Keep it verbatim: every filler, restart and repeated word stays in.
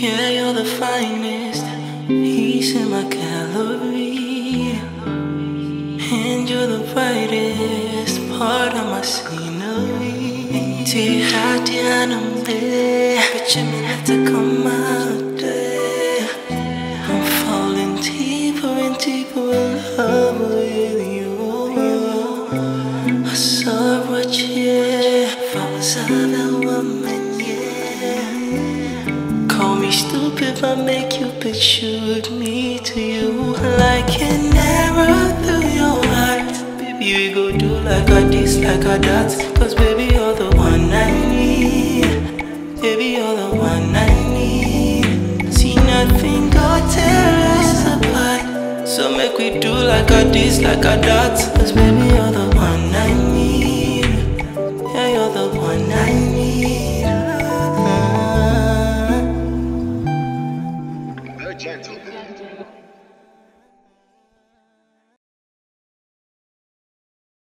Yeah, you're the finest piece in my gallery, and you're the brightest part of my scenery. Ti hati anoma, picture me let to come out there. I'm falling deeper and deeper in love with you. I saw what you, if I was other woman, yeah. Call me stupid, but May Cupid shoot me to you like an arrow through your heart. Baby, we go do likadis, likadat, cause baby, you're the one I need. Baby, you're the one I need. See nothing got tear us apart, so make we do likadis, likadat, cause baby, you're the one I need.